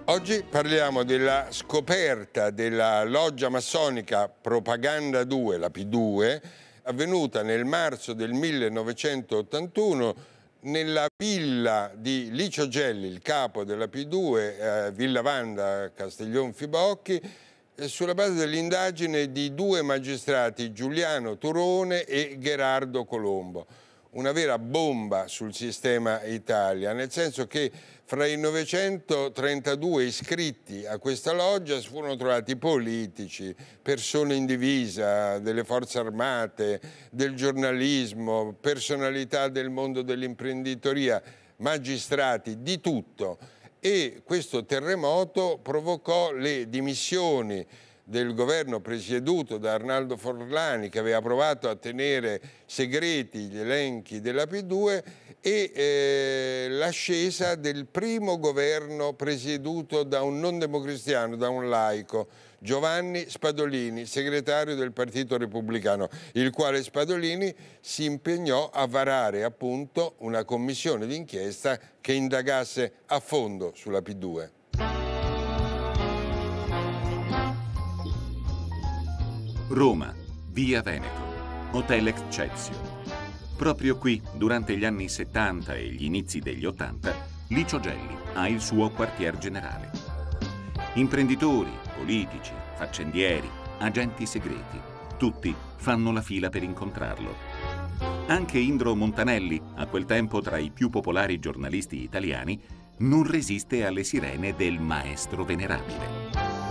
Oggi parliamo della scoperta della loggia massonica Propaganda 2, la P2, avvenuta nel marzo del 1981 nella villa di Licio Gelli, il capo della P2, Villa Wanda, Castiglion Fibocchi, sulla base dell'indagine di due magistrati, Giuliano Turone e Gherardo Colombo. Una vera bomba sul sistema Italia, nel senso che fra i 932 iscritti a questa loggia furono trovati politici, persone in divisa, delle forze armate, del giornalismo, personalità del mondo dell'imprenditoria, magistrati, di tutto. E questo terremoto provocò le dimissioni del governo presieduto da Arnaldo Forlani, che aveva provato a tenere segreti gli elenchi della P2, e l'ascesa del primo governo presieduto da un non democristiano, da un laico, Giovanni Spadolini, segretario del Partito Repubblicano, il quale Spadolini si impegnò a varare appunto una commissione d'inchiesta che indagasse a fondo sulla P2. Roma, via Veneto, Hotel Excelsior. Proprio qui, durante gli anni 70 e gli inizi degli 80, Licio Gelli ha il suo quartier generale. Imprenditori, politici, faccendieri, agenti segreti, tutti fanno la fila per incontrarlo. Anche Indro Montanelli, a quel tempo tra i più popolari giornalisti italiani, non resiste alle sirene del maestro venerabile.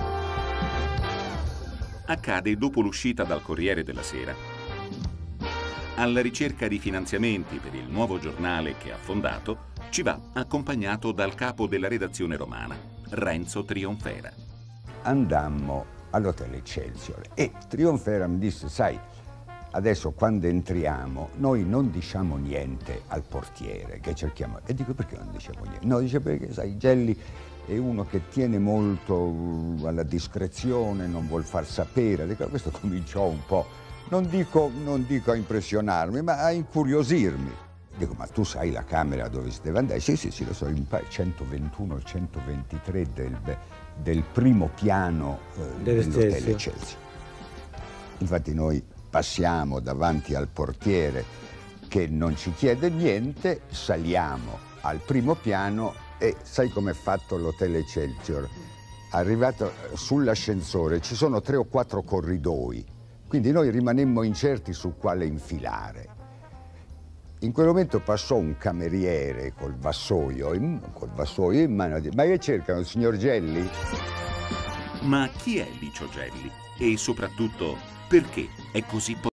Accade dopo l'uscita dal Corriere della Sera. Alla ricerca di finanziamenti per il nuovo giornale che ha fondato, ci va accompagnato dal capo della redazione romana, Renzo Trionfera. Andammo all'Hotel Excelsior e Trionfera mi disse: sai, adesso quando entriamo noi non diciamo niente al portiere, che cerchiamo. E dico: perché non diciamo niente? No, dice perché sai, Gelli è uno che tiene molto alla discrezione, non vuol far sapere. Dico, questo cominciò un po', non dico a impressionarmi, ma a incuriosirmi. Dico: ma tu sai la camera dove si deve andare? Sì, lo so, il 121 o 123 del primo piano dell'Hotel Excelsior. Infatti noi passiamo davanti al portiere che non ci chiede niente, saliamo al primo piano e sai com'è fatto l'Hotel Excelsior? Arrivato sull'ascensore ci sono 3 o 4 corridoi, quindi noi rimanemmo incerti su quale infilare. In quel momento passò un cameriere col vassoio in mano e disse: ma che cercano il signor Gelli? Ma chi è Licio Gelli? E soprattutto, perché è così potente?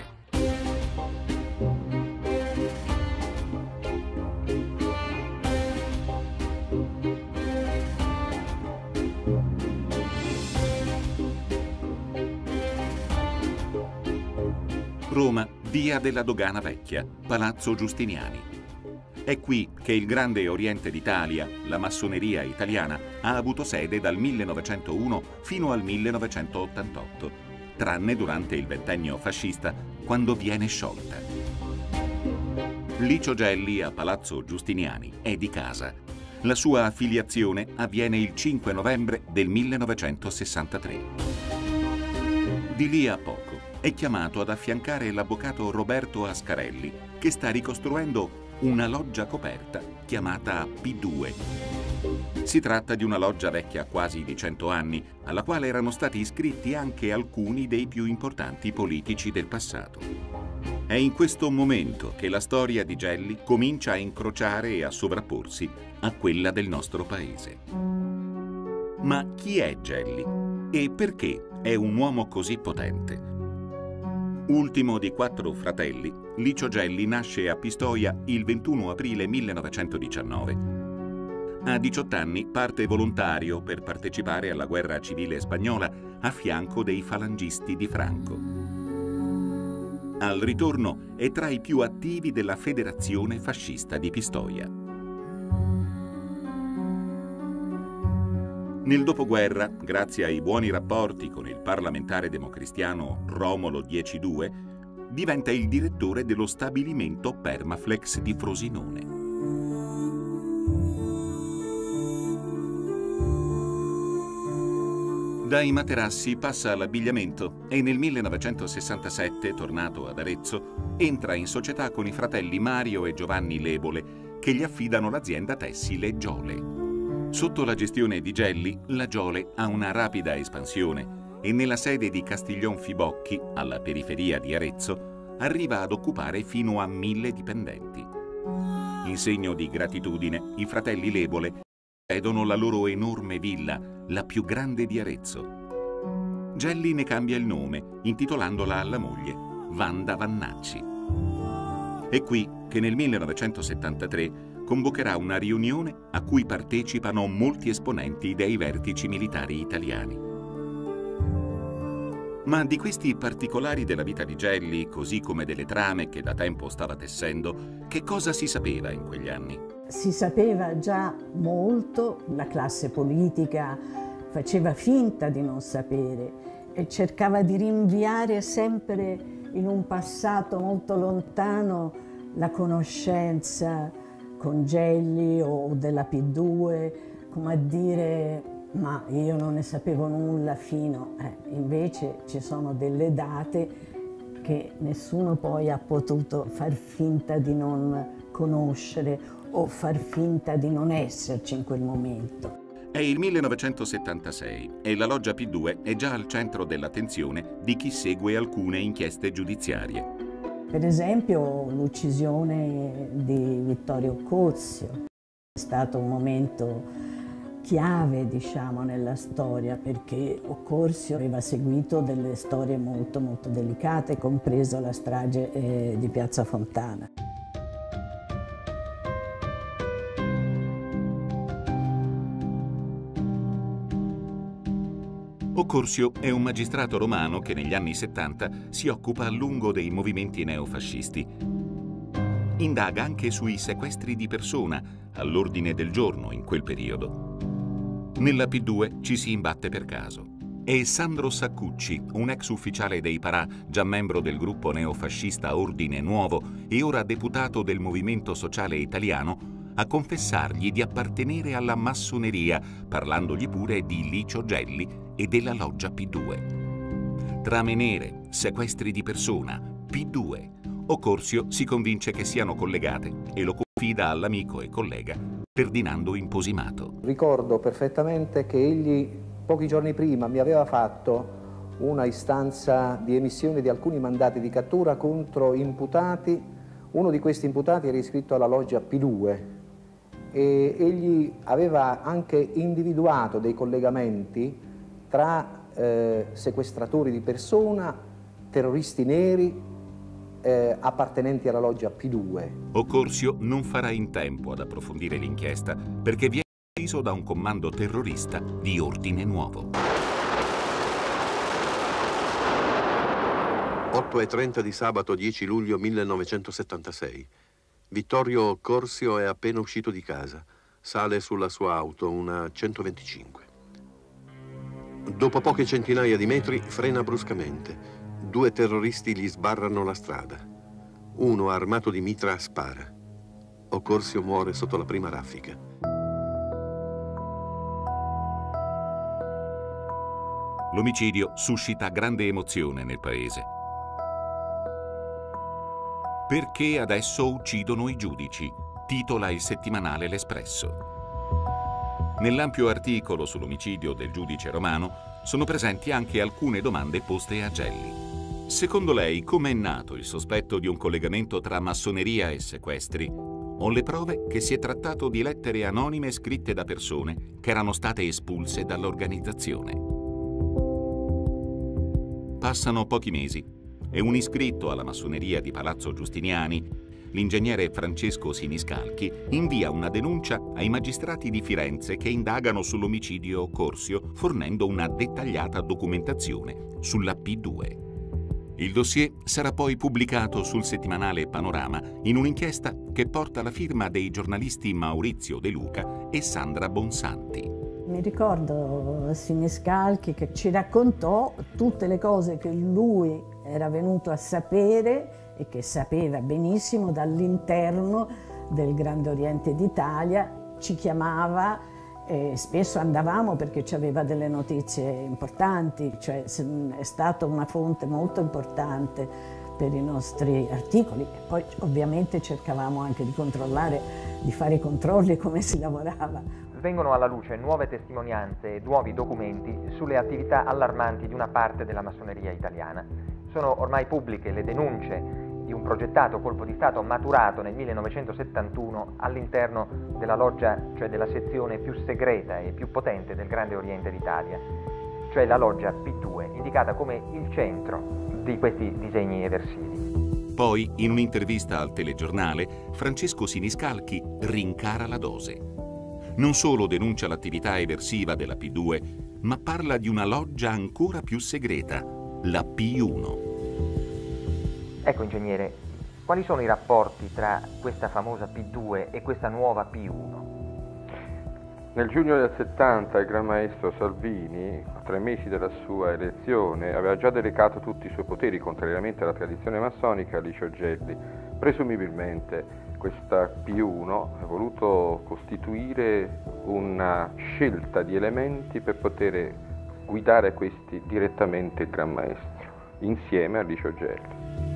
Roma, via della Dogana Vecchia, Palazzo Giustiniani. È qui che il Grande Oriente d'Italia, la massoneria italiana, ha avuto sede dal 1901 fino al 1988, tranne durante il ventennio fascista, quando viene sciolta. Licio Gelli a Palazzo Giustiniani è di casa. La sua affiliazione avviene il 5 novembre del 1963. Di lì a poco è chiamato ad affiancare l'avvocato Roberto Ascarelli, che sta ricostruendo una loggia coperta chiamata P2. Si tratta di una loggia vecchia quasi di 100 anni, alla quale erano stati iscritti anche alcuni dei più importanti politici del passato. È in questo momento che la storia di Gelli comincia a incrociare e a sovrapporsi a quella del nostro paese. Ma chi è Gelli? E perché è un uomo così potente? Ultimo di 4 fratelli, Licio Gelli nasce a Pistoia il 21 aprile 1919. A 18 anni parte volontario per partecipare alla guerra civile spagnola a fianco dei falangisti di Franco. Al ritorno è tra i più attivi della Federazione Fascista di Pistoia. Nel dopoguerra, grazie ai buoni rapporti con il parlamentare democristiano Romolo 10-2, diventa il direttore dello stabilimento Permaflex di Frosinone. Dai materassi passa all'abbigliamento e nel 1967, tornato ad Arezzo, entra in società con i fratelli Mario e Giovanni Lebole, che gli affidano l'azienda tessile Giole. Sotto la gestione di Gelli, la Giole ha una rapida espansione e nella sede di Castiglion Fibocchi, alla periferia di Arezzo, arriva ad occupare fino a 1000 dipendenti. In segno di gratitudine, i fratelli Lebole cedono la loro enorme villa, la più grande di Arezzo. Gelli ne cambia il nome, intitolandola alla moglie, Wanda Vannacci. È qui che nel 1973 convocherà una riunione a cui partecipano molti esponenti dei vertici militari italiani. Ma di questi particolari della vita di Gelli, così come delle trame che da tempo stava tessendo, che cosa si sapeva in quegli anni? Si sapeva già molto, la classe politica faceva finta di non sapere e cercava di rinviare sempre in un passato molto lontano la conoscenza con Gelli o della P2, come a dire ma io non ne sapevo nulla fino. Invece ci sono delle date che nessuno poi ha potuto far finta di non conoscere o far finta di non esserci in quel momento. È il 1976 e la loggia P2 è già al centro dell'attenzione di chi segue alcune inchieste giudiziarie. Per esempio l'uccisione di Vittorio Occorsio è stato un momento chiave, diciamo, nella storia, perché Occorsio aveva seguito delle storie molto delicate, compreso la strage di Piazza Fontana. Occorsio è un magistrato romano che negli anni 70 si occupa a lungo dei movimenti neofascisti. Indaga anche sui sequestri di persona, all'ordine del giorno in quel periodo. Nella P2 ci si imbatte per caso. È Sandro Saccucci, un ex ufficiale dei Parà, già membro del gruppo neofascista Ordine Nuovo e ora deputato del Movimento Sociale Italiano, a confessargli di appartenere alla massoneria, parlandogli pure di Licio Gelli e della loggia P2. Trame nere, sequestri di persona, P2. Occorsio si convince che siano collegate e lo confida all'amico e collega Ferdinando Imposimato. Ricordo perfettamente che egli pochi giorni prima mi aveva fatto una istanza di emissione di alcuni mandati di cattura contro imputati. Uno di questi imputati era iscritto alla loggia P2 e egli aveva anche individuato dei collegamenti tra sequestratori di persona, terroristi neri, appartenenti alla loggia P2. Occorsio non farà in tempo ad approfondire l'inchiesta perché viene ucciso da un comando terrorista di Ordine Nuovo. 8:30 di sabato 10 luglio 1976. Vittorio Occorsio è appena uscito di casa. Sale sulla sua auto, una 125. Dopo poche centinaia di metri frena bruscamente. 2 terroristi gli sbarrano la strada. Uno, armato di mitra, spara. Occorsio muore sotto la prima raffica. L'omicidio suscita grande emozione nel paese. Perché adesso uccidono i giudici? Titola il settimanale L'Espresso. Nell'ampio articolo sull'omicidio del giudice romano sono presenti anche alcune domande poste a Gelli. Secondo lei, com'è nato il sospetto di un collegamento tra massoneria e sequestri? Ho le prove che si è trattato di lettere anonime scritte da persone che erano state espulse dall'organizzazione. Passano pochi mesi e un iscritto alla massoneria di Palazzo Giustiniani, l'ingegnere Francesco Siniscalchi, invia una denuncia ai magistrati di Firenze che indagano sull'omicidio Occorsio, fornendo una dettagliata documentazione sulla P2. Il dossier sarà poi pubblicato sul settimanale Panorama in un'inchiesta che porta la firma dei giornalisti Maurizio De Luca e Sandra Bonsanti. Mi ricordo Siniscalchi che ci raccontò tutte le cose che lui era venuto a sapere e che sapeva benissimo dall'interno del Grande Oriente d'Italia. Ci chiamava E spesso andavamo perché ci aveva delle notizie importanti, cioè è stata una fonte molto importante per i nostri articoli. E poi ovviamente cercavamo anche di controllare, di fare i controlli come si lavorava. Vengono alla luce nuove testimonianze e nuovi documenti sulle attività allarmanti di una parte della massoneria italiana. Sono ormai pubbliche le denunce di un progettato colpo di Stato maturato nel 1971 all'interno della loggia, cioè della sezione più segreta e più potente del Grande Oriente d'Italia, cioè la loggia P2, indicata come il centro di questi disegni eversivi. Poi, in un'intervista al telegiornale, Francesco Siniscalchi rincara la dose. Non solo denuncia l'attività eversiva della P2, ma parla di una loggia ancora più segreta, la P1. Ecco, ingegnere, quali sono i rapporti tra questa famosa P2 e questa nuova P1? Nel giugno del 70 il Gran Maestro Salvini, a 3 mesi dalla sua elezione, aveva già delegato tutti i suoi poteri, contrariamente alla tradizione massonica, a Licio Gelli. Presumibilmente questa P1 ha voluto costituire una scelta di elementi per poter guidare questi direttamente il Gran Maestro, insieme a Licio Gelli.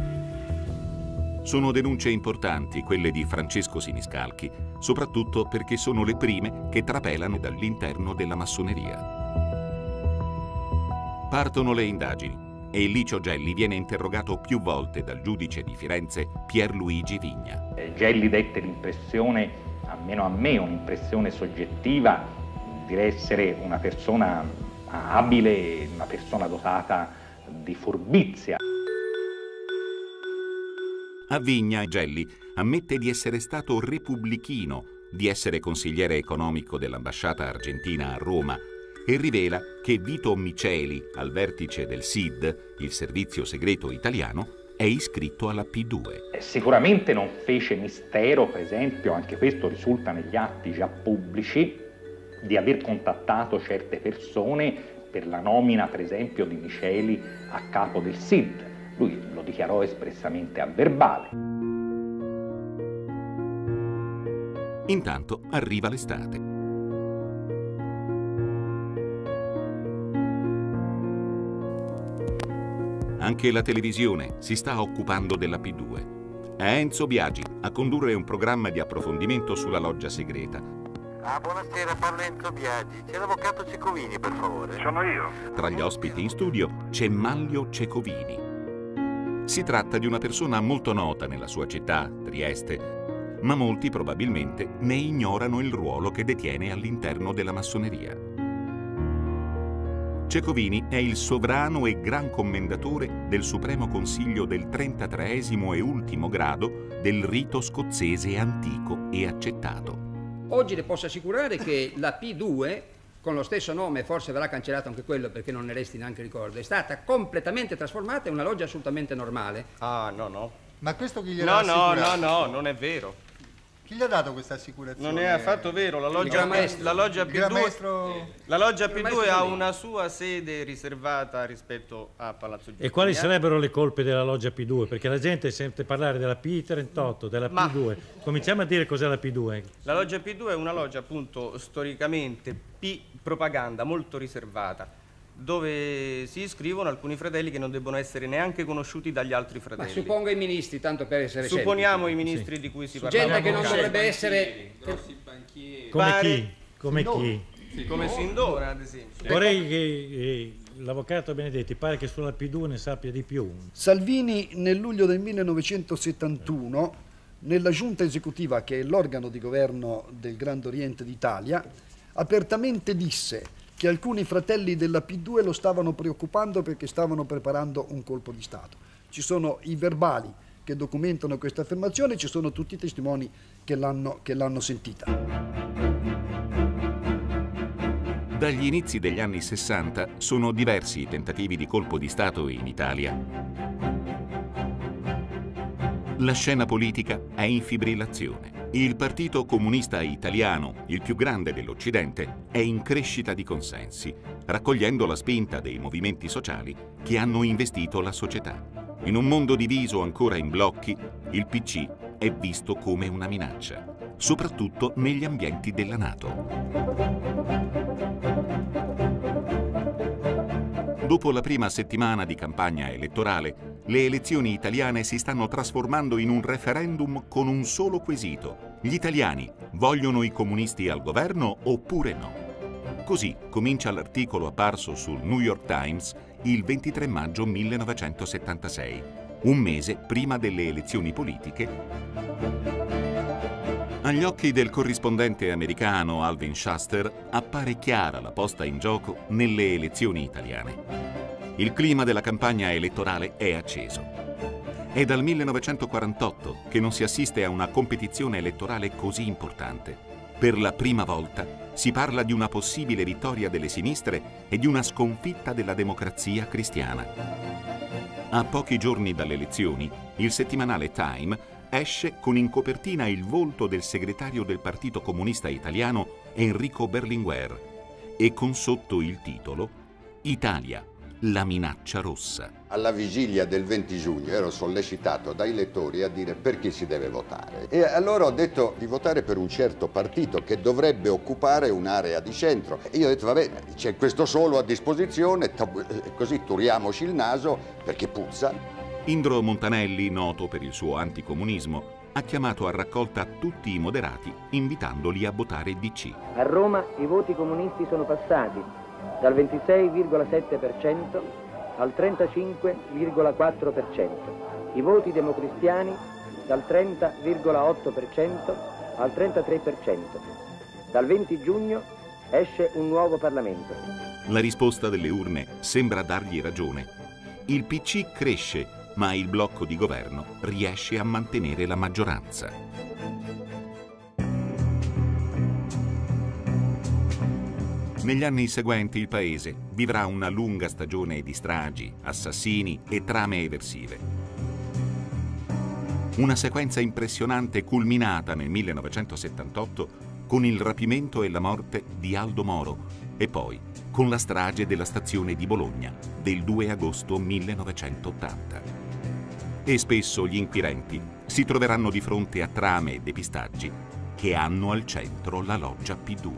Sono denunce importanti quelle di Francesco Siniscalchi, soprattutto perché sono le prime che trapelano dall'interno della massoneria. Partono le indagini e Licio Gelli viene interrogato più volte dal giudice di Firenze Pierluigi Vigna. Gelli dette l'impressione, almeno a me, un'impressione soggettiva di essere una persona abile, una persona dotata di furbizia. A Vigna, Gelli ammette di essere stato repubblichino, di essere consigliere economico dell'ambasciata argentina a Roma e rivela che Vito Miceli, al vertice del SID, il servizio segreto italiano, è iscritto alla P2. Sicuramente non fece mistero, per esempio, anche questo risulta negli atti già pubblici, di aver contattato certe persone per la nomina, per esempio, di Miceli a capo del SID. Lui lo dichiarò espressamente a verbale. Intanto arriva l'estate. Anche la televisione si sta occupando della P2. È Enzo Biagi a condurre un programma di approfondimento sulla loggia segreta. Buonasera, parla Enzo Biagi. C'è l'avvocato Cecovini, per favore. Sono io. Tra gli ospiti in studio c'è Manlio Cecovini. Si tratta di una persona molto nota nella sua città, Trieste, ma molti probabilmente ne ignorano il ruolo che detiene all'interno della massoneria. Cecovini è il sovrano e gran commendatore del Supremo Consiglio del 33esimo e ultimo grado del rito scozzese antico e accettato. Oggi le posso assicurare che la P2, con lo stesso nome, forse verrà cancellato anche quello perché non ne resti neanche ricordo, è stata completamente trasformata in una loggia assolutamente normale. Ah, no. Ma questo chi gliel'ha assicurato? No, non è vero. Chi gli ha dato questa assicurazione? Non è affatto vero, la loggia P2 ha una sua sede riservata rispetto a Palazzo Giustiniani. E quali sarebbero le colpe della loggia P2? Perché la gente sente parlare della P38, della P2. Cominciamo a dire cos'è la P2. La loggia P2 è una loggia appunto storicamente propaganda molto riservata, dove si iscrivono alcuni fratelli che non debbono essere neanche conosciuti dagli altri fratelli. Ma suppongo i ministri, tanto per essere Supponiamo i ministri di cui si parla. Gente che non dovrebbe essere... Come chi? Come Sindona, ad esempio. Vorrei che l'avvocato Benedetti pare che sulla P2 ne sappia di più. Salvini nel luglio del 1971, nella giunta esecutiva, che è l'organo di governo del Grande Oriente d'Italia, apertamente disse che alcuni fratelli della P2 lo stavano preoccupando perché stavano preparando un colpo di Stato. Ci sono i verbali che documentano questa affermazione, ci sono tutti i testimoni che l'hanno sentita. Dagli inizi degli anni 60 sono diversi i tentativi di colpo di Stato in Italia. La scena politica è in fibrillazione. Il Partito Comunista Italiano, il più grande dell'Occidente, è in crescita di consensi, raccogliendo la spinta dei movimenti sociali che hanno investito la società. In un mondo diviso ancora in blocchi, il PC è visto come una minaccia, soprattutto negli ambienti della NATO. Dopo la prima settimana di campagna elettorale, le elezioni italiane si stanno trasformando in un referendum con un solo quesito. Gli italiani vogliono i comunisti al governo oppure no? Così comincia l'articolo apparso sul New York Times il 23 maggio 1976, un mese prima delle elezioni politiche. Agli occhi del corrispondente americano Alvin Shuster appare chiara la posta in gioco nelle elezioni italiane. Il clima della campagna elettorale è acceso. È dal 1948 che non si assiste a una competizione elettorale così importante. Per la prima volta si parla di una possibile vittoria delle sinistre e di una sconfitta della democrazia cristiana. A pochi giorni dalle elezioni, il settimanale Time esce con in copertina il volto del segretario del Partito Comunista Italiano Enrico Berlinguer e con sotto il titolo Italia, la minaccia rossa. Alla vigilia del 20 giugno ero sollecitato dai lettori a dire per chi si deve votare e allora ho detto di votare per un certo partito che dovrebbe occupare un'area di centro e io ho detto vabbè, c'è questo solo a disposizione, così turiamoci il naso perché puzza. Indro Montanelli, noto per il suo anticomunismo, ha chiamato a raccolta tutti i moderati, invitandoli a votare DC. A Roma i voti comunisti sono passati dal 26,7% al 35,4%, i voti democristiani dal 30,8% al 33%. Dal 20 giugno esce un nuovo Parlamento. La risposta delle urne sembra dargli ragione. Il PC cresce, ma il blocco di governo riesce a mantenere la maggioranza. Negli anni seguenti il paese vivrà una lunga stagione di stragi, assassini e trame eversive. Una sequenza impressionante culminata nel 1978 con il rapimento e la morte di Aldo Moro e poi con la strage della stazione di Bologna del 2 agosto 1980. E spesso gli inquirenti si troveranno di fronte a trame e depistaggi che hanno al centro la loggia P2.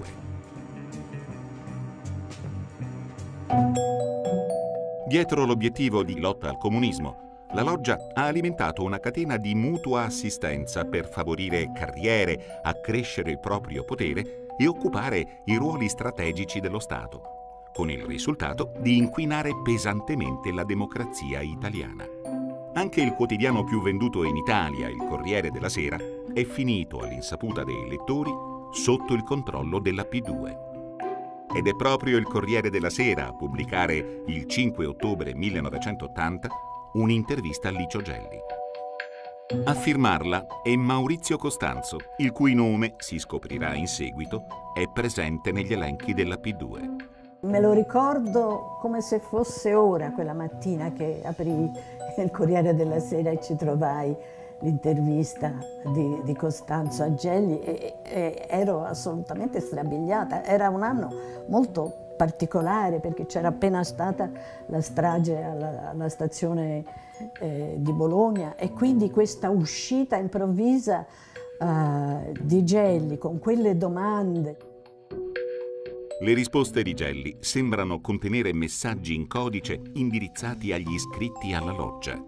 Dietro l'obiettivo di lotta al comunismo, la loggia ha alimentato una catena di mutua assistenza per favorire carriere, accrescere il proprio potere e occupare i ruoli strategici dello Stato, con il risultato di inquinare pesantemente la democrazia italiana. Anche il quotidiano più venduto in Italia, il Corriere della Sera, è finito all'insaputa dei lettori sotto il controllo della P2. Ed è proprio il Corriere della Sera a pubblicare il 5 ottobre 1980 un'intervista a Licio Gelli. A firmarla è Maurizio Costanzo, il cui nome, si scoprirà in seguito, è presente negli elenchi della P2. Me lo ricordo come se fosse ora, quella mattina che aprì il Corriere della Sera e ci trovai l'intervista di Costanzo a Gelli e ero assolutamente strabiliata. Era un anno molto particolare perché c'era appena stata la strage alla stazione di Bologna e quindi questa uscita improvvisa di Gelli con quelle domande. Le risposte di Gelli sembrano contenere messaggi in codice indirizzati agli iscritti alla loggia.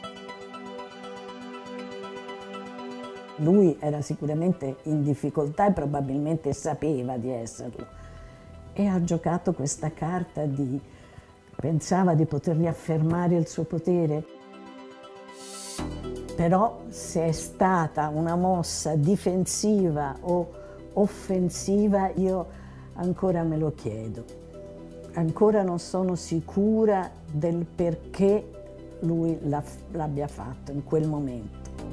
Lui era sicuramente in difficoltà e probabilmente sapeva di esserlo. E ha giocato questa carta pensava di poter riaffermare il suo potere. Però se è stata una mossa difensiva o offensiva, io ancora me lo chiedo. Ancora non sono sicura del perché lui l'abbia fatto in quel momento.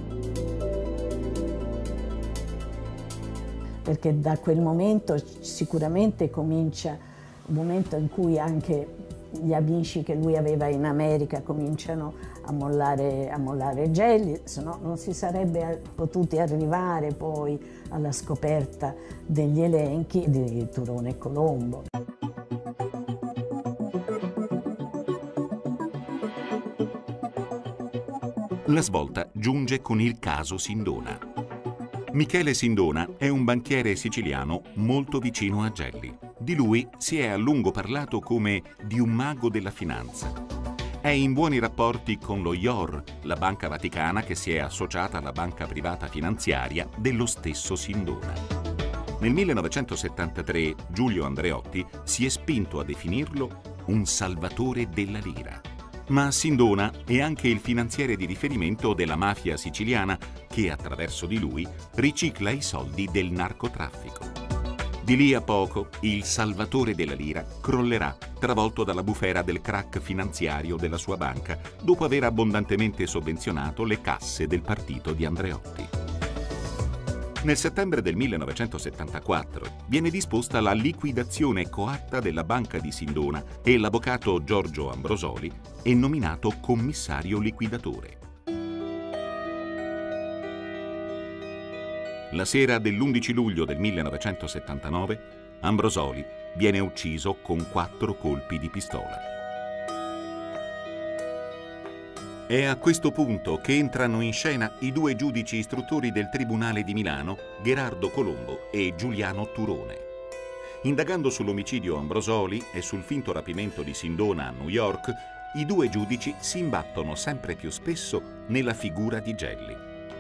Perché da quel momento sicuramente comincia un momento in cui anche gli amici che lui aveva in America cominciano a mollare Gelli, se no non si sarebbe potuti arrivare poi alla scoperta degli elenchi di Turone e Colombo. La svolta giunge con il caso Sindona. Michele Sindona è un banchiere siciliano molto vicino a Gelli. Di lui si è a lungo parlato come di un mago della finanza. È in buoni rapporti con lo IOR, la banca vaticana che si è associata alla banca privata finanziaria dello stesso Sindona. Nel 1973 Giulio Andreotti si è spinto a definirlo un salvatore della lira. Ma Sindona è anche il finanziere di riferimento della mafia siciliana che, attraverso di lui, ricicla i soldi del narcotraffico. Di lì a poco, il salvatore della lira crollerà, travolto dalla bufera del crack finanziario della sua banca, dopo aver abbondantemente sovvenzionato le casse del partito di Andreotti. Nel settembre del 1974 viene disposta la liquidazione coatta della banca di Sindona e l'avvocato Giorgio Ambrosoli è nominato commissario liquidatore. La sera dell'11 luglio del 1979 Ambrosoli viene ucciso con 4 colpi di pistola. È a questo punto che entrano in scena i 2 giudici istruttori del Tribunale di Milano, Gherardo Colombo e Giuliano Turone. Indagando sull'omicidio Ambrosoli e sul finto rapimento di Sindona a New York, i 2 giudici si imbattono sempre più spesso nella figura di Gelli.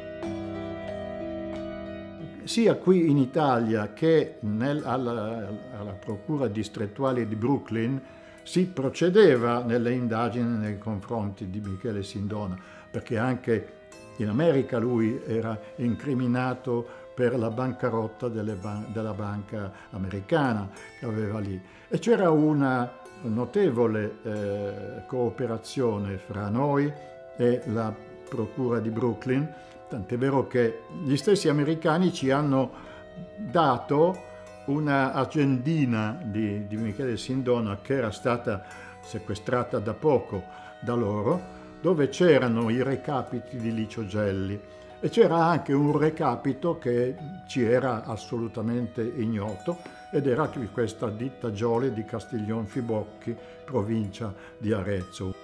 Sia qui in Italia che alla Procura distrettuale di Brooklyn si procedeva nelle indagini nei confronti di Michele Sindona, perché anche in America lui era incriminato per la bancarotta della banca americana che aveva lì. E c'era una notevole cooperazione fra noi e la Procura di Brooklyn, tant'è vero che gli stessi americani ci hanno dato una agendina di Michele Sindona che era stata sequestrata da poco da loro, dove c'erano i recapiti di Licio Gelli e c'era anche un recapito che ci era assolutamente ignoto ed era questa ditta Giole di Castiglion Fibocchi, provincia di Arezzo.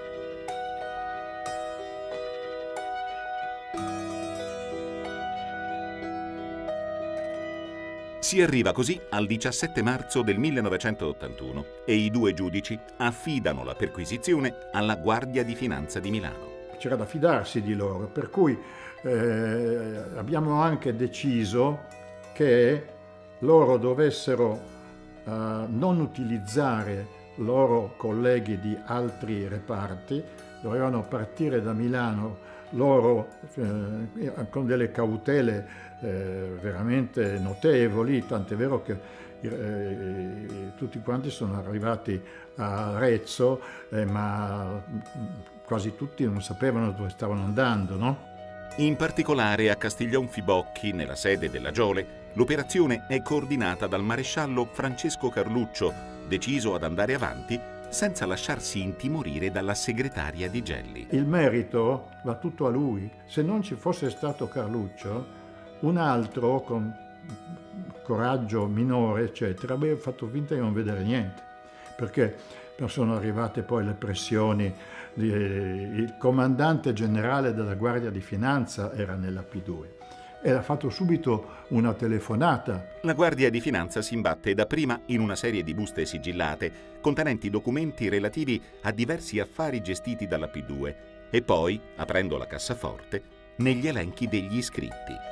Si arriva così al 17 marzo del 1981 e i 2 giudici affidano la perquisizione alla Guardia di Finanza di Milano. C'era da fidarsi di loro, per cui abbiamo anche deciso che loro dovessero non utilizzare loro colleghi di altri reparti, dovevano partire da Milano loro con delle cautele veramente notevoli, tant'è vero che tutti quanti sono arrivati a Arezzo, ma quasi tutti non sapevano dove stavano andando, no? In particolare a Castiglion Fibocchi, nella sede della Giole, l'operazione è coordinata dal maresciallo Francesco Carluccio, deciso ad andare avanti senza lasciarsi intimorire dalla segretaria di Gelli. Il merito va tutto a lui. Se non ci fosse stato Carluccio, un altro con coraggio minore, eccetera, avrebbe fatto finta di non vedere niente, perché sono arrivate poi le pressioni. Il comandante generale della Guardia di Finanza era nella P2 e ha fatto subito una telefonata. La Guardia di Finanza si imbatte dapprima in una serie di buste sigillate contenenti documenti relativi a diversi affari gestiti dalla P2 e poi, aprendo la cassaforte, negli elenchi degli iscritti.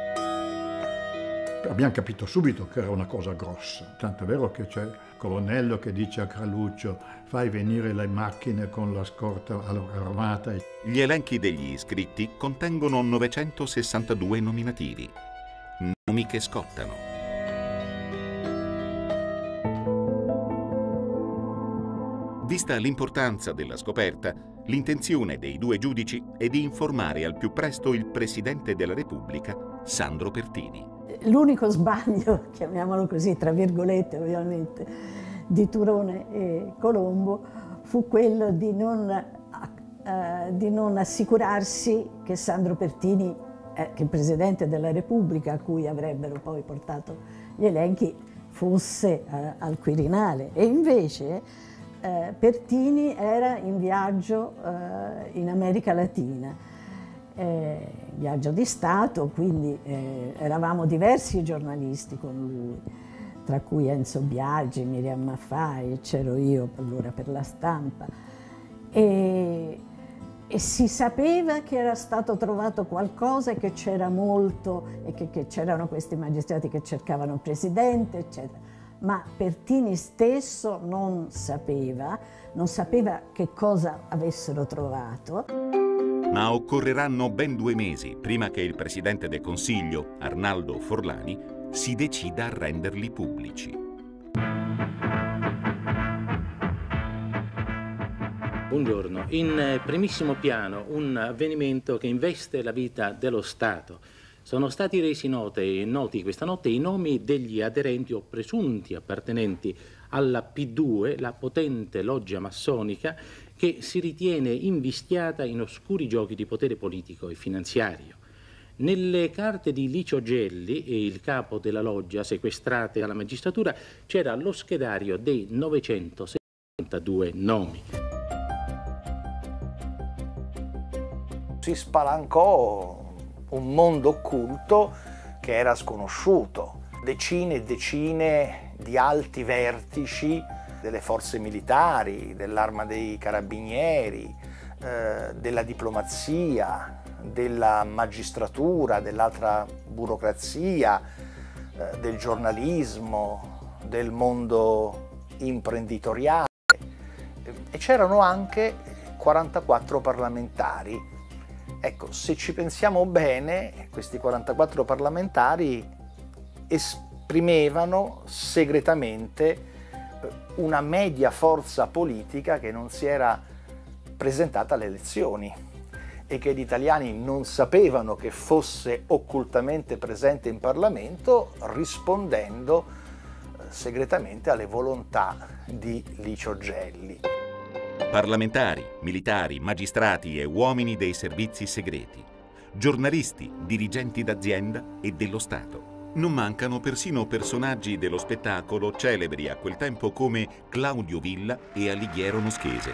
Abbiamo capito subito che era una cosa grossa, tanto è vero che c'è il colonnello che dice a Carluccio: fai venire le macchine con la scorta armata. Gli elenchi degli iscritti contengono 962 nominativi, nomi che scottano. Vista l'importanza della scoperta, l'intenzione dei 2 giudici è di informare al più presto il Presidente della Repubblica, Sandro Pertini. L'unico sbaglio, chiamiamolo così, tra virgolette ovviamente, di Turone e Colombo fu quello di non assicurarsi che Sandro Pertini, che il Presidente della Repubblica, a cui avrebbero poi portato gli elenchi, fosse al Quirinale. E invece Pertini era in viaggio in America Latina. Viaggio di Stato, quindi eravamo diversi giornalisti con lui. tra cui Enzo Biagi, Miriam Maffai, c'ero io allora per La Stampa, e si sapeva che era stato trovato qualcosa e che c'era molto, e che c'erano questi magistrati che cercavano il presidente, eccetera. Ma Pertini stesso non sapeva che cosa avessero trovato. Ma occorreranno ben 2 mesi prima che il Presidente del Consiglio, Arnaldo Forlani, si decida a renderli pubblici. Buongiorno. In primissimo piano un avvenimento che investe la vita dello Stato. Sono stati resi noti questa notte i nomi degli aderenti o presunti appartenenti alla P2, la potente loggia massonica che si ritiene invischiata in oscuri giochi di potere politico e finanziario. Nelle carte di Licio Gelli, il capo della loggia sequestrate dalla magistratura, c'era lo schedario dei 972 nomi. Si spalancò un mondo occulto che era sconosciuto. Decine e decine di alti vertici delle forze militari, dell'Arma dei Carabinieri, della diplomazia, della magistratura, dell'altra burocrazia, del giornalismo, del mondo imprenditoriale. E c'erano anche 44 parlamentari. Ecco, se ci pensiamo bene, questi 44 parlamentari esprimevano segretamente una media forza politica che non si era presentata alle elezioni e che gli italiani non sapevano che fosse occultamente presente in Parlamento, rispondendo segretamente alle volontà di Licio Gelli. Parlamentari, militari, magistrati e uomini dei servizi segreti, giornalisti, dirigenti d'azienda e dello Stato. Non mancano persino personaggi dello spettacolo celebri a quel tempo come Claudio Villa e Alighiero Noschese.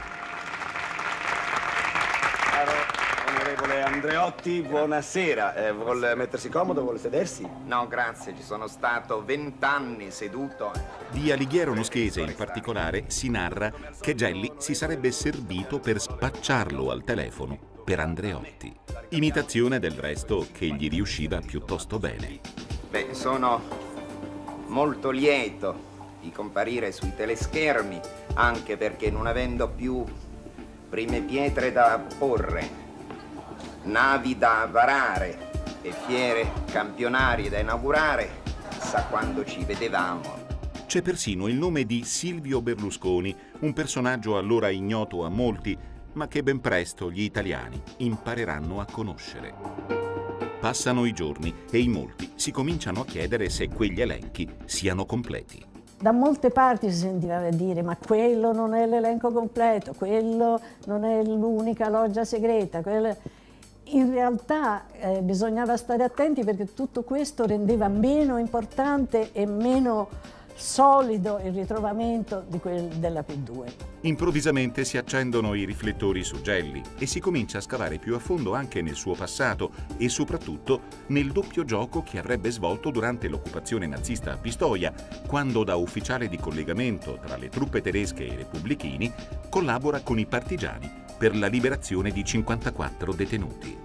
Onorevole Andreotti, buonasera. Vuol mettersi comodo? Vuole sedersi? No, grazie, ci sono stato 20 anni seduto. Di Alighiero Noschese in particolare si narra che Gelli si sarebbe servito per spacciarlo al telefono per Andreotti. Imitazione del resto che gli riusciva piuttosto bene. Beh, sono molto lieto di comparire sui teleschermi, anche perché non avendo più prime pietre da porre, navi da varare e fiere campionarie da inaugurare, chissà quando ci vedevamo. C'è persino il nome di Silvio Berlusconi, un personaggio allora ignoto a molti, ma che ben presto gli italiani impareranno a conoscere. Passano i giorni e in molti si cominciano a chiedere se quegli elenchi siano completi. Da molte parti si sentiva dire ma quello non è l'elenco completo, quello non è l'unica loggia segreta. In realtà bisognava stare attenti perché tutto questo rendeva meno importante e meno solido il ritrovamento della P2. Improvvisamente si accendono i riflettori su Gelli e si comincia a scavare più a fondo anche nel suo passato e soprattutto nel doppio gioco che avrebbe svolto durante l'occupazione nazista a Pistoia, quando da ufficiale di collegamento tra le truppe tedesche e i repubblichini collabora con i partigiani per la liberazione di 54 detenuti.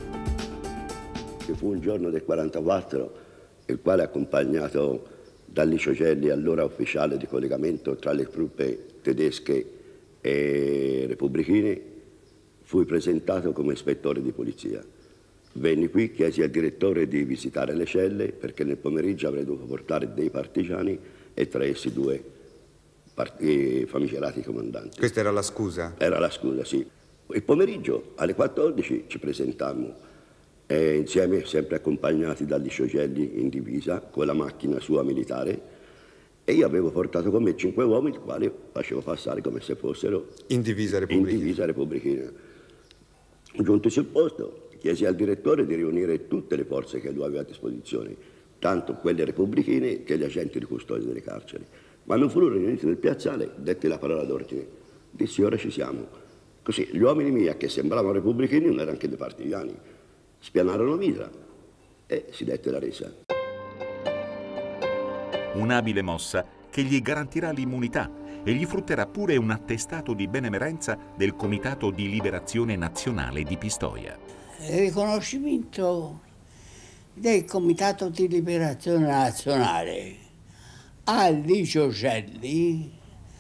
Ci fu un giorno del 44, il quale accompagnato da Licio Gelli, allora ufficiale di collegamento tra le truppe tedesche e repubblichine, fui presentato come ispettore di polizia. Venni qui, chiesi al direttore di visitare le celle perché nel pomeriggio avrei dovuto portare dei partigiani e tra essi 2 famigerati comandanti. Questa era la scusa? Era la scusa, sì. Il pomeriggio alle 14 ci presentammo. Insieme, sempre accompagnati da Licio Gelli in divisa, con la macchina sua militare, e io avevo portato con me 5 uomini, i quali facevo passare come se fossero in divisa repubblichina. Giunto sul posto, chiesi al direttore di riunire tutte le forze che lui aveva a disposizione, tanto quelle repubblichine che gli agenti di custodia delle carceri. Ma non furono riuniti nel piazzale, detti la parola d'ordine. Dissi, ora ci siamo. Così gli uomini miei, che sembravano repubblichini, non erano anche dei partigiani. Spianarono mitra e si dette la resa. un'abile mossa che gli garantirà l'immunità e gli frutterà pure un attestato di benemerenza del Comitato di Liberazione Nazionale di Pistoia. Il riconoscimento del Comitato di Liberazione Nazionale a Licio Gelli,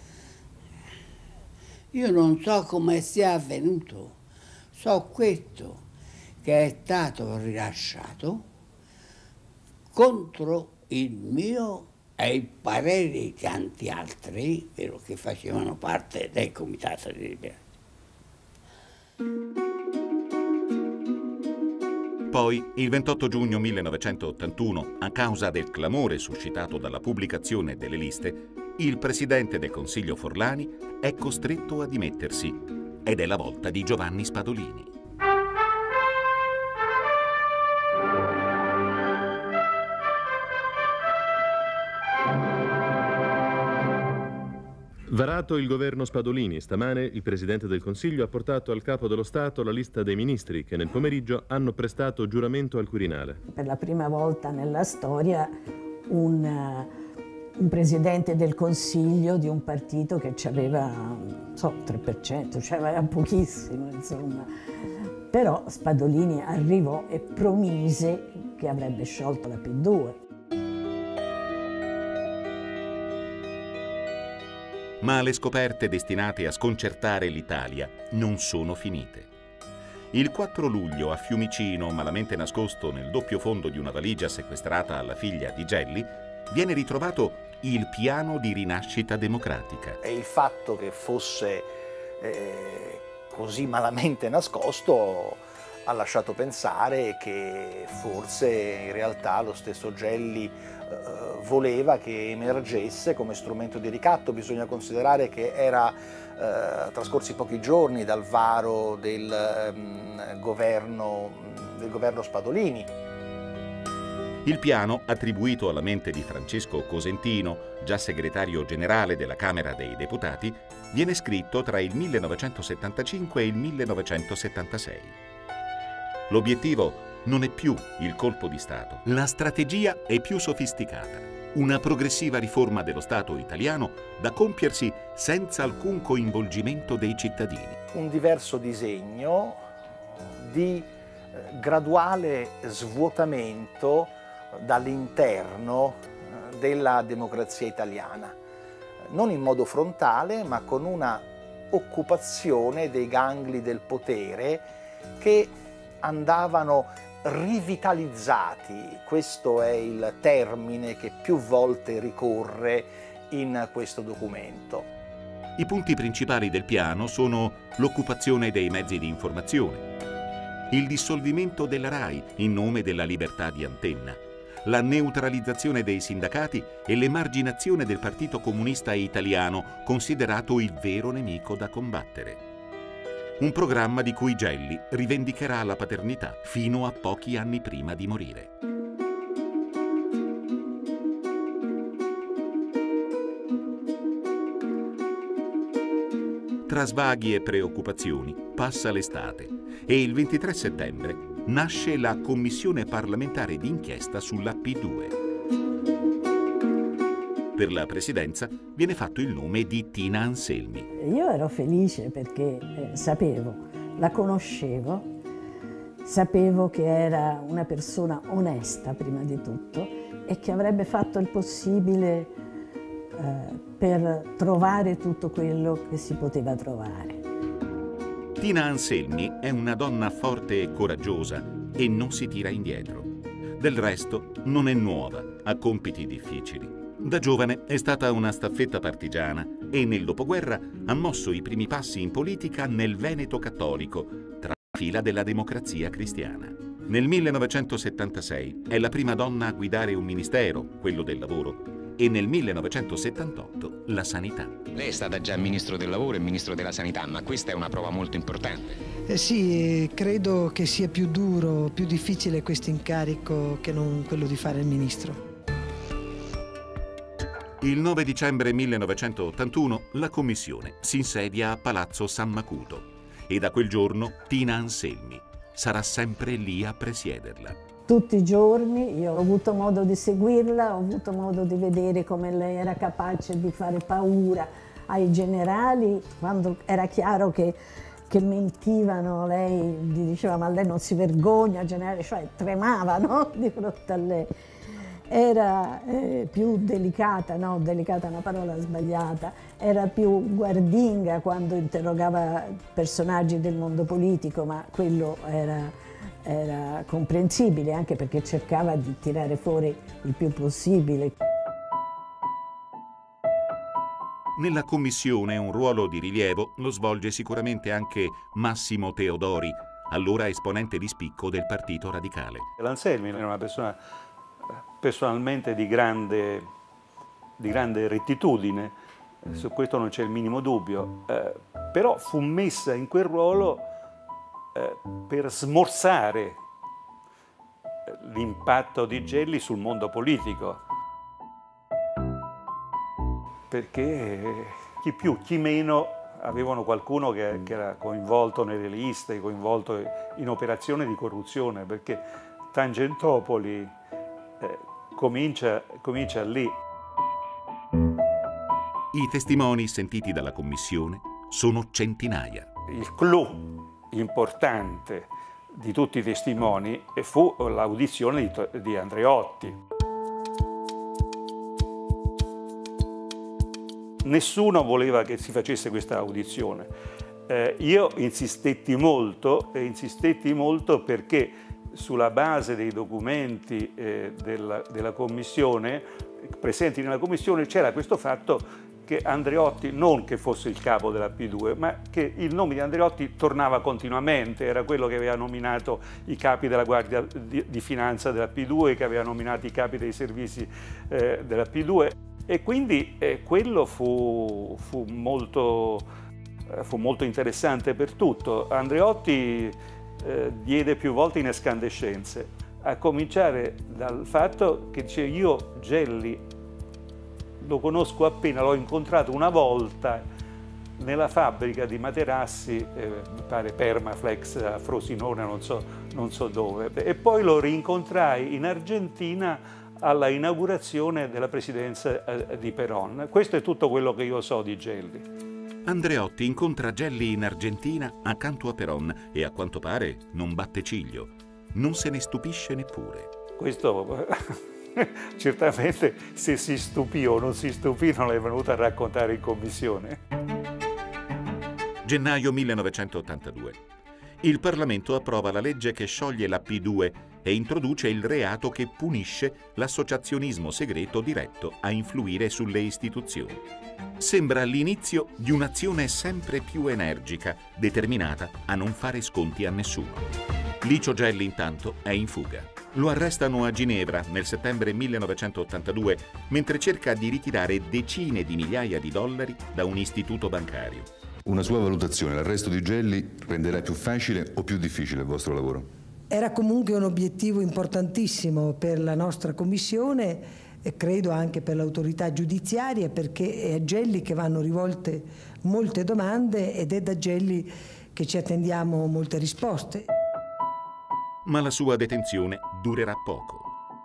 io non so come sia avvenuto, so questo, che è stato rilasciato contro il mio e il parere di tanti altri, vero, che facevano parte del Comitato di Liberazione. Poi, il 28 giugno 1981, a causa del clamore suscitato dalla pubblicazione delle liste, il presidente del Consiglio Forlani è costretto a dimettersi ed è la volta di Giovanni Spadolini. Varato il governo Spadolini, stamane il Presidente del Consiglio ha portato al Capo dello Stato la lista dei ministri che nel pomeriggio hanno prestato giuramento al Quirinale. Per la prima volta nella storia un Presidente del Consiglio di un partito che aveva, so, 3%, cioè aveva pochissimo, insomma. Però Spadolini arrivò e promise che avrebbe sciolto la P2. Ma le scoperte destinate a sconcertare l'Italia non sono finite. Il 4 luglio a Fiumicino, malamente nascosto nel doppio fondo di una valigia sequestrata alla figlia di Gelli, viene ritrovato il piano di rinascita democratica. E il fatto che fosse così malamente nascosto ha lasciato pensare che forse in realtà lo stesso Gelli voleva che emergesse come strumento di ricatto. Bisogna considerare che era trascorsi pochi giorni dal varo del governo Spadolini. Il piano, attribuito alla mente di Francesco Cosentino, già segretario generale della Camera dei Deputati, viene scritto tra il 1975 e il 1976. L'obiettivo non è più il colpo di Stato. La strategia è più sofisticata. Una progressiva riforma dello Stato italiano da compiersi senza alcun coinvolgimento dei cittadini. Un diverso disegno di graduale svuotamento dall'interno della democrazia italiana, non in modo frontale, ma con una occupazione dei gangli del potere che andavano rivitalizzati. Questo è il termine che più volte ricorre in questo documento. I punti principali del piano sono l'occupazione dei mezzi di informazione, il dissolvimento della RAI in nome della libertà di antenna, la neutralizzazione dei sindacati e l'emarginazione del Partito Comunista Italiano, considerato il vero nemico da combattere. Un programma di cui Gelli rivendicherà la paternità fino a pochi anni prima di morire. Tra svaghi e preoccupazioni passa l'estate e il 23 settembre nasce la Commissione parlamentare d'inchiesta sulla P2. Per la presidenza viene fatto il nome di Tina Anselmi. Io ero felice perché sapevo, la conoscevo, sapevo che era una persona onesta prima di tutto e che avrebbe fatto il possibile per trovare tutto quello che si poteva trovare. Tina Anselmi è una donna forte e coraggiosa e non si tira indietro. Del resto non è nuova a compiti difficili. Da giovane è stata una staffetta partigiana e nel dopoguerra ha mosso i primi passi in politica nel Veneto cattolico, tra la fila della Democrazia Cristiana. Nel 1976 è la prima donna a guidare un ministero, quello del lavoro, e nel 1978 la sanità. Lei è stata già ministro del lavoro e ministro della sanità, ma questa è una prova molto importante. Sì, credo che sia più duro, più difficile questo incarico che non quello di fare il ministro. Il 9 dicembre 1981 la commissione si insedia a Palazzo San Macuto e da quel giorno Tina Anselmi sarà sempre lì a presiederla. tutti i giorni. Io ho avuto modo di seguirla, ho avuto modo di vedere come lei era capace di fare paura ai generali, quando era chiaro che mentivano, lei gli diceva ma lei non si vergogna, generale, cioè tremava, no? Di fronte a lei. Era più delicata, no, delicata è una parola sbagliata, era più guardinga quando interrogava personaggi del mondo politico, ma quello era comprensibile anche perché cercava di tirare fuori il più possibile. Nella commissione un ruolo di rilievo lo svolge sicuramente anche Massimo Teodori, allora esponente di spicco del Partito Radicale. L'Anselmi era una persona personalmente di grande rettitudine, su questo non c'è il minimo dubbio, però fu messa in quel ruolo per smorzare l'impatto di Gelli sul mondo politico, perché chi più, chi meno avevano qualcuno che era coinvolto nelle liste, coinvolto in operazioni di corruzione, perché Tangentopoli comincia lì. I testimoni sentiti dalla commissione sono centinaia. Il clou importante di tutti i testimoni fu l'audizione di Andreotti. Nessuno voleva che si facesse questa audizione. Io insistetti molto perché sulla base dei documenti della commissione, presenti nella commissione, c'era questo fatto che Andreotti, non che fosse il capo della P2, ma che il nome di Andreotti tornava continuamente, era quello che aveva nominato i capi della Guardia di Finanza della P2, che aveva nominato i capi dei servizi della P2, e quindi quello fu molto interessante per tutto. Andreotti diede più volte in escandescenze, a cominciare dal fatto che dice: io Gelli lo conosco appena, l'ho incontrato una volta nella fabbrica di materassi, mi pare Permaflex a Frosinone, non so dove, e poi lo rincontrai in Argentina alla inaugurazione della presidenza di Perón. Questo è tutto quello che io so di Gelli. Andreotti incontra Gelli in Argentina accanto a Perón e a quanto pare non batte ciglio. Non se ne stupisce neppure. Questo certamente, se si stupì o non si stupì, non l'è venuto a raccontare in commissione. Gennaio 1982. Il Parlamento approva la legge che scioglie la P2 e introduce il reato che punisce l'associazionismo segreto diretto a influire sulle istituzioni. Sembra l'inizio di un'azione sempre più energica, determinata a non fare sconti a nessuno. Licio Gelli intanto è in fuga. Lo arrestano a Ginevra nel settembre 1982 mentre cerca di ritirare decine di migliaia di dollari da un istituto bancario. Una sua valutazione, l'arresto di Gelli renderà più facile o più difficile il vostro lavoro? Era comunque un obiettivo importantissimo per la nostra commissione e credo anche per l'autorità giudiziaria, perché è a Gelli che vanno rivolte molte domande ed è da Gelli che ci attendiamo molte risposte. Ma la sua detenzione durerà poco.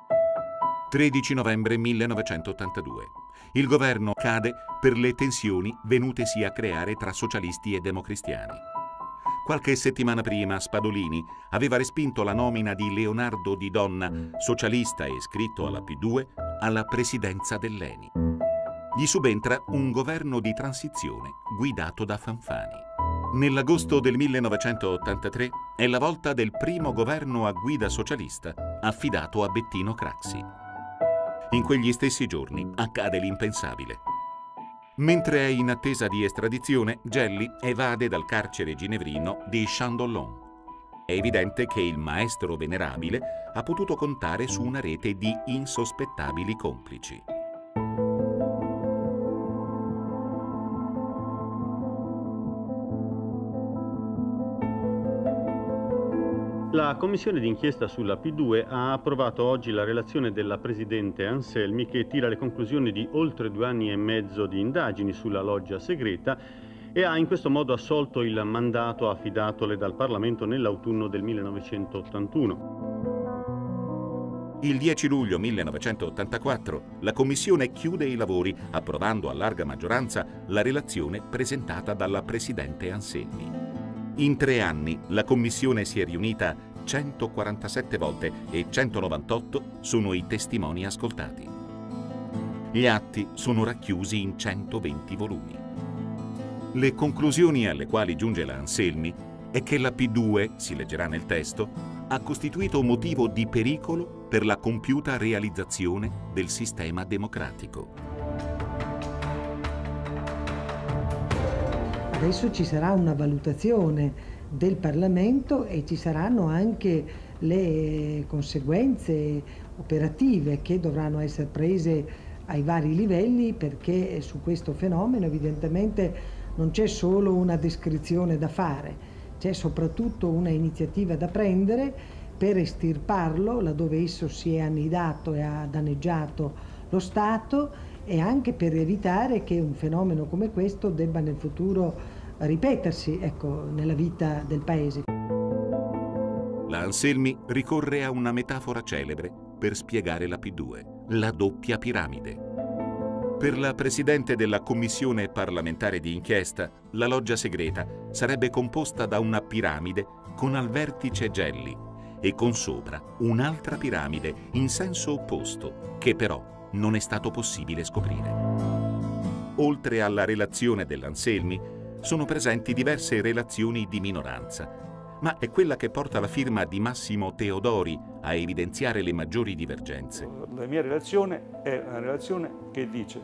13 novembre 1982. Il governo cade per le tensioni venutesi a creare tra socialisti e democristiani. Qualche settimana prima Spadolini aveva respinto la nomina di Leonardo Di Donna, socialista e iscritto alla P2, alla presidenza dell'ENI. Gli subentra un governo di transizione guidato da Fanfani. Nell'agosto del 1983 è la volta del primo governo a guida socialista affidato a Bettino Craxi. In quegli stessi giorni accade l'impensabile. Mentre è in attesa di estradizione, Gelli evade dal carcere ginevrino di Chandon. È evidente che il maestro venerabile ha potuto contare su una rete di insospettabili complici. La commissione d'inchiesta sulla P2 ha approvato oggi la relazione della presidente Anselmi, che tira le conclusioni di oltre 2 anni e mezzo di indagini sulla loggia segreta e ha in questo modo assolto il mandato affidatole dal Parlamento nell'autunno del 1981. Il 10 luglio 1984 la Commissione chiude i lavori approvando a larga maggioranza la relazione presentata dalla Presidente Anselmi. In 3 anni la Commissione si è riunita 147 volte e 198 sono i testimoni ascoltati. Gli atti sono racchiusi in 120 volumi. Le conclusioni alle quali giunge la Anselmi è che la P2, si leggerà nel testo, ha costituito motivo di pericolo per la compiuta realizzazione del sistema democratico. Adesso ci sarà una valutazione del Parlamento e ci saranno anche le conseguenze operative che dovranno essere prese ai vari livelli, perché su questo fenomeno evidentemente non c'è solo una descrizione da fare, c'è soprattutto una iniziativa da prendere per estirparlo laddove esso si è annidato e ha danneggiato lo Stato, e anche per evitare che un fenomeno come questo debba nel futuro ripetersi, ecco, nella vita del Paese. La Anselmi ricorre a una metafora celebre per spiegare la P2, la doppia piramide. Per la Presidente della Commissione parlamentare di inchiesta, la loggia segreta sarebbe composta da una piramide con al vertice Gelli e con sopra un'altra piramide in senso opposto, che però non è stato possibile scoprire. Oltre alla relazione dell'Anselmi, sono presenti diverse relazioni di minoranza, ma è quella che porta la firma di Massimo Teodori a evidenziare le maggiori divergenze. La mia relazione è una relazione che dice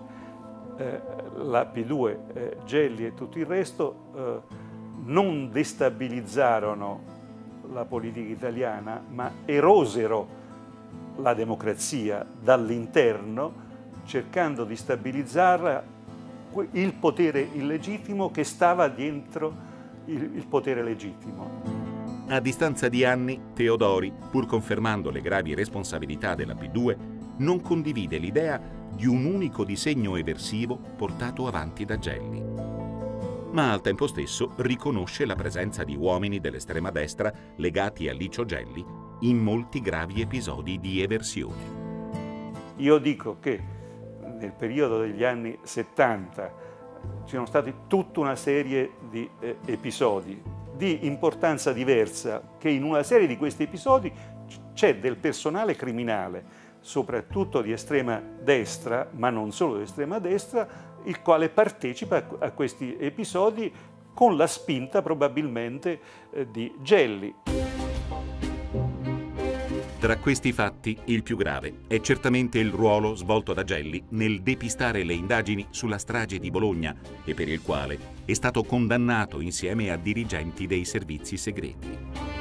la P2, Gelli e tutto il resto non destabilizzarono la politica italiana, ma erosero la democrazia dall'interno, cercando di stabilizzare il potere illegittimo che stava dietro il potere legittimo. A distanza di anni, Teodori, pur confermando le gravi responsabilità della P2, non condivide l'idea di un unico disegno eversivo portato avanti da Gelli. Ma al tempo stesso riconosce la presenza di uomini dell'estrema destra legati a Licio Gelli in molti gravi episodi di eversione. Io dico che nel periodo degli anni 70 ci sono stati tutta una serie di episodi di importanza diversa, che in una serie di questi episodi c'è del personale criminale, soprattutto di estrema destra, ma non solo di estrema destra, il quale partecipa a questi episodi con la spinta probabilmente di Gelli. Tra questi fatti, il più grave è certamente il ruolo svolto da Gelli nel depistare le indagini sulla strage di Bologna e per il quale è stato condannato insieme a dirigenti dei servizi segreti.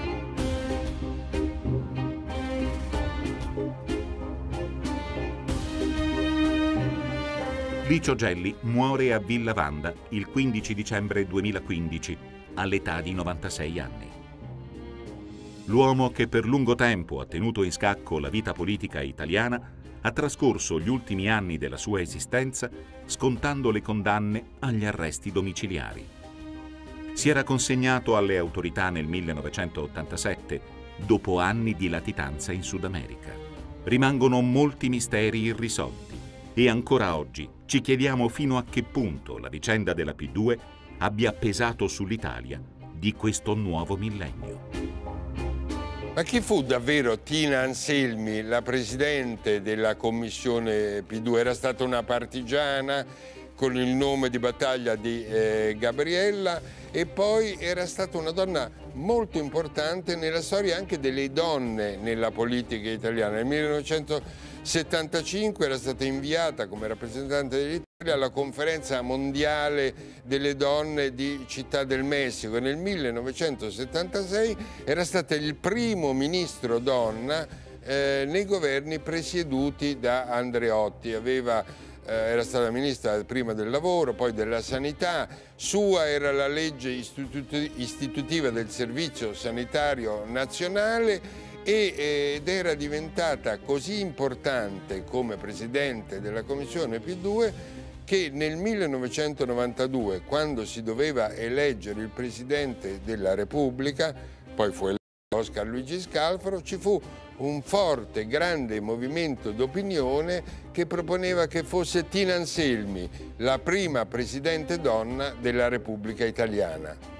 Licio Gelli muore a Villa Vanda il 15 dicembre 2015 all'età di 96 anni. L'uomo che per lungo tempo ha tenuto in scacco la vita politica italiana ha trascorso gli ultimi anni della sua esistenza scontando le condanne agli arresti domiciliari. Si era consegnato alle autorità nel 1987, dopo anni di latitanza in Sud America. Rimangono molti misteri irrisolti e ancora oggi ci chiediamo fino a che punto la vicenda della P2 abbia pesato sull'Italia di questo nuovo millennio. Ma chi fu davvero Tina Anselmi, la presidente della commissione P2? Era stata una partigiana con il nome di battaglia di Gabriella, e poi era stata una donna molto importante nella storia anche delle donne nella politica italiana. Nel 1975 era stata inviata come rappresentante dell'Italia alla conferenza mondiale delle donne di Città del Messico, e nel 1976 era stata il primo ministro donna nei governi presieduti da Andreotti. Era stata ministra prima del lavoro, poi della sanità. Sua era la legge istitutiva del Servizio Sanitario Nazionale, ed era diventata così importante come presidente della Commissione P2 che nel 1992, quando si doveva eleggere il Presidente della Repubblica, poi fu eletto Oscar Luigi Scalfaro, ci fu un forte, grande movimento d'opinione che proponeva che fosse Tina Anselmi la prima presidente donna della Repubblica Italiana.